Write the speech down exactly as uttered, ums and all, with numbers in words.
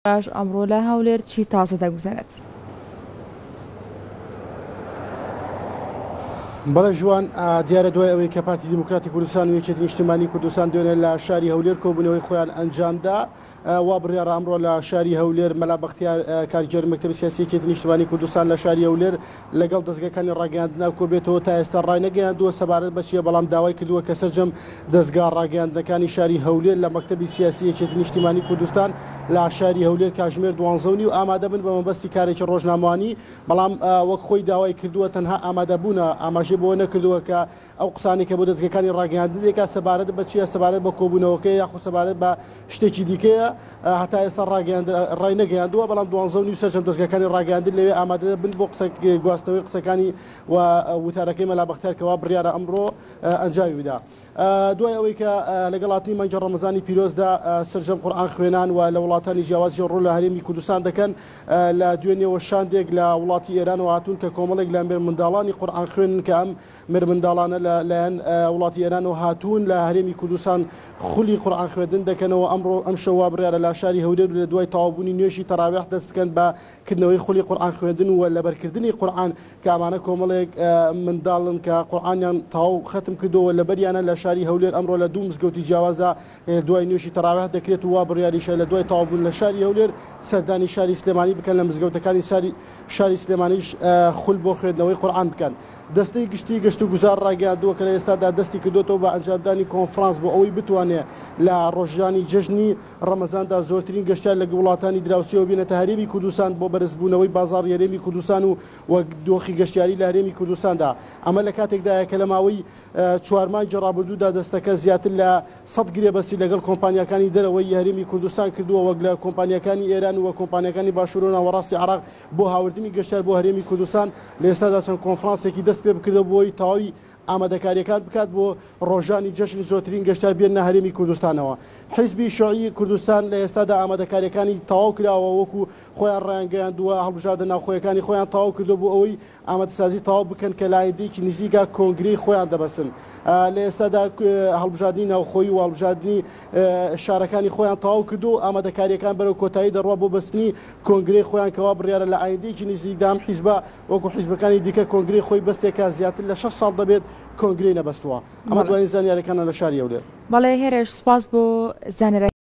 ئەمڕۆ لە هەولێر چی تازە دەگوزارێت؟ بەڵێ ژوان، دیارە دوای ئەوەی کە پارتی دیموکراتی کوردستان و یەکێتی نیشتیمانی کوردستان دوێنێ لە شاری هەولێر کۆبوونەوەی خۆیان ئەنجامدا، وا بڕیارە ئەمڕۆ لە شاری هەولێر مەلا بەختیار کاریگەر مەکتەبی سیاسی یەکێتی نیشتیمانی کوردستان لە شاری هەولێر لەگەڵ دەستگاکانی ڕاگەیاندنا کۆبێتەوە تا ئێستا ڕای نەگەیاندووە سەبارەت بە چیە، بەڵام داوای کردووە کە سەرجەم دەستگا ڕاگەیاندنەکانی شاری هەولێر لە مەکتەبی سیاسی یەکێتی نیشتیمانی کوردستان لە شاری هەولێر کاتژمێر دوانزە و نیو ئامادە بن بە مەبەستی کارێکی ڕۆژنامەوانی، بەڵام وەک خۆی داوای کردووە تەنها ئامادەبوونە ئاماژەی بۆ نەکردووە کە ئەو قسانی کە بۆ دەستگاکانی ڕاگەیاندن دەکات سەبارەت بە چیە، سەبارەت بە کۆبوونەوەکەی یاخود سەبارەت بە شتێکی دیکەیە هەتا ئێستا ڕای نەگەیاندووە، بەڵام دوانزە و نیو سەرجەم دەستگاکانی ڕاگەیاندن لەوێ ئامادە بن بۆ قسە گواستنەوەی قسەکانی و وتارەکەی مەلا بەختیار کەوا بڕیارە ئەمڕۆ ئەنجامی بدا. دوای ئەوەی کە لەگەڵ هاتنی مانگی ڕەمەزانی پیرۆزدا سەرجەم قورئان خوێنان و لە وڵاتانی جیاوازی ڕوو لە هەرێمی کوردستان دەکەن، لە دوێنێەوە شاندێک لە وڵاتی ئێرانەوە هاتوون کە کۆمەڵێک لە مێرمنداڵانی قورئان خوێنن کە ئەم مێرمنداڵانە لەلایەن وڵاتی ئێرانەوە هاتوون لە هەرێمی کوردستان خولی قورئان خوێندن دەکەنەوە. ئەمڕۆ ئەم شەوا بڕیارە لە شاری هەولێر لە دوای تەواوبوونی نوێژی تەراویح دەست بکەن بە کردنەوەی خولی قورئان خوێندن و لەبەرکردنی قورئان کە ئەمانە کۆمەڵێک منداڵن کە قورئانیان تەواو ختم کردەوە لە بەریانە لە شاری هەولێر ئەمڕۆ لە دوو مزگەوتی جیاوازدا دوای نوێژی تەراویح دەکرێت و وا بڕیاریشە لە دوای تەواوبوون لە شاری هەولێر سەردانی شاری سلێمانی بکەن، لە مزگەوتەکانی شاری سلێمانیش خول بۆ خوێندنەوەی قورئان بکەن. دەستەی گشتی گەشت و گوزار ڕاگەیاندووە کە لە ئێستادا دەستی کردوێتەوە بە ئەنجامدانی کۆنفرانس بۆ ئەوەی بتوانێت لە ڕۆژانی جەژنی ڕەمەزاندا زۆرترین گەشتیار لە وڵاتانی دراوسێەوە بێنێتە هەرێمی کوردستان بۆ بەرزبوونەوەی بازاڕی هەرێمی کوردستان و وەک دۆخی گەشتیاری لە هەرێمی کوردستاندا. ئەمە لە کاتێکدایە کە لە ماوەی چوار مانگی ڕابردوودا دەستەکە زیاتر لە سەد گرێبەستی لەگەڵ کۆمپانیەکانی دەرەوەی هەرێمی کوردستان کردووە، وەک لە کۆمپانیەکانی ئێران و کۆمپانیەکانی باشوور و ناوەڕاستی عێراق بۆ هاوردنی گەشتیار بۆ هەرێمی کوردستان. لە ئێستادا چەند کۆنفرانسێکی دەست پێ بکردەوە بۆی تەواوی ئامادەکاریەکان بکات بۆ ڕۆژانی جەژنی زۆرترین گەشتیار بێنە هەرێمی کوردستانەوە. حیزبی شیوعی کوردستان لە ئێستادا ئامادەکاریەکانی تەواو کراوە، وەکو خۆیان ڕایانگەیاندووە هەڵبژاردە ناوخۆیەکانی خۆیان تەواو کردو بۆ ئەوەی ئامادەسازی تەواو بکەن کە لایەنێکی نزیکە کۆنگرەی خۆیان دەبەستن. لە ئێستادا هەڵبژاردننی ناوخۆیی و هەڵبژاردننی شارەکانی خۆیان تەواو کردو، ئامادەکاریەکان بەرەو کۆتایی دەڕوا بۆ بەستنی کۆنگرەی خۆیان کەوا بڕیارە لە ئایندەیەکی نزیکدا ئەم حیزبە وەکو حیزبەکانی دیکە کۆنگرەی خۆی بەستێکە زیاتر لە شەش ساڵ دەبێت کۆنگرەی نەبەستووە. ئەمە دوای زانیاریەکانە لە شاری هەولێر. بەڵێ هێرش سپاس بۆ زانیاری